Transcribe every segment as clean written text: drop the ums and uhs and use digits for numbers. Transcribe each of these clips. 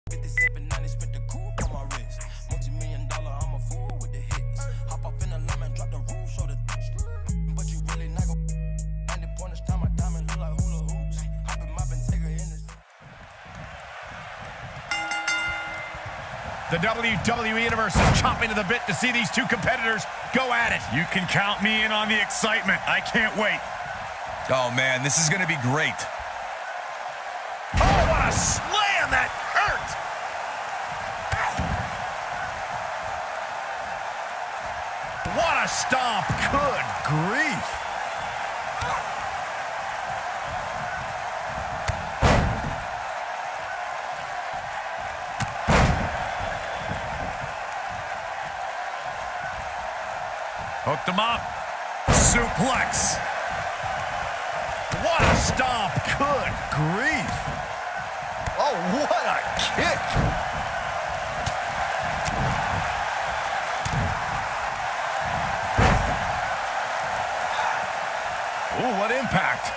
57, 90, spent the coupe on my wrist. Multi-million-dollar, I'm a fool with the hits. Hop off in the limb and drop the roof, show the but you really not gon' 90 pointers, time my diamond look like hula hoops. Hop in, mop and take her in this. The WWE Universe is chomping to the bit to see these two competitors go at it. You can count me in on the excitement. I can't wait. Oh, man, this is going to be great. Oh, what a slam! That hurt! What a stomp! Good grief! Hooked him up. Suplex. What a stomp. Good grief. Oh, what a kick. Ooh, what impact.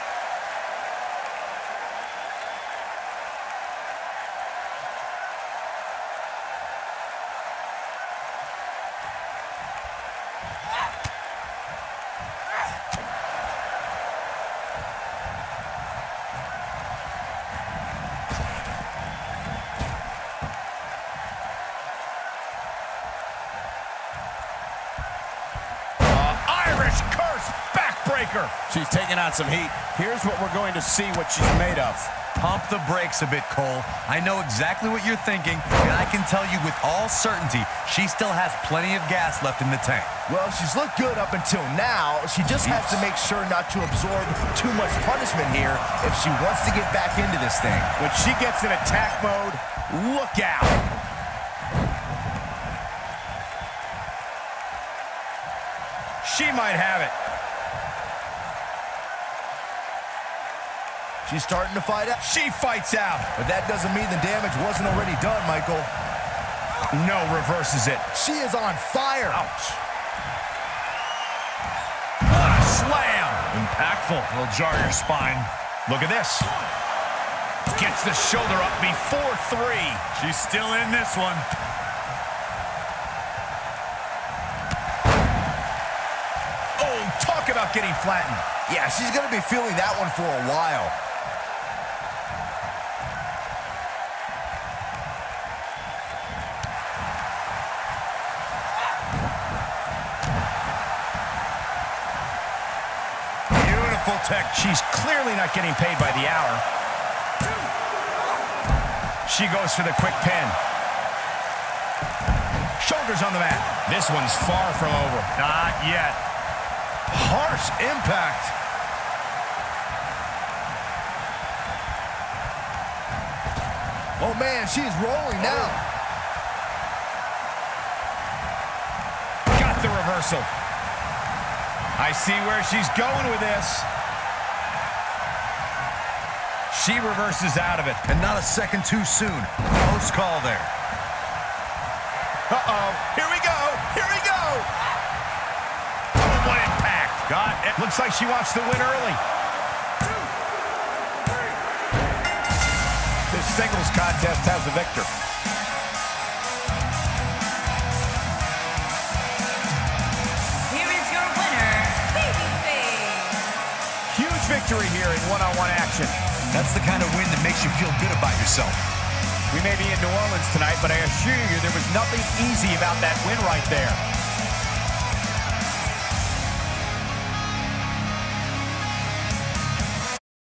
She's taking on some heat. Here's what we're going to see what she's made of. Pump the brakes a bit, Cole. I know exactly what you're thinking, and I can tell you with all certainty, she still has plenty of gas left in the tank. Well, she's looked good up until now. She just has to make sure not to absorb too much punishment here if she wants to get back into this thing. When she gets in attack mode, look out. She might have it. She's starting to fight out. She fights out. But that doesn't mean the damage wasn't already done, Michael. No, reverses it. She is on fire. Ouch. What a slam. Impactful. It'll jar your spine. Look at this. Gets the shoulder up before 3. She's still in this one. Oh, talk about getting flattened. Yeah, she's going to be feeling that one for a while. Full tech. She's clearly not getting paid by the hour. She goes for the quick pin. Shoulders on the mat. This one's far from over. Not yet. Harsh impact. Oh, man, she's rolling now. Got the reversal. I see where she's going with this. She reverses out of it. And not a second too soon. Close call there. Uh-oh. Here we go. Here we go. Oh, what impact. God, it looks like she wants to win early. This singles contest has the victor. Victory here in one-on-one action. That's the kind of win that makes you feel good about yourself. We may be in New Orleans tonight, but I assure you there was nothing easy about that win right there.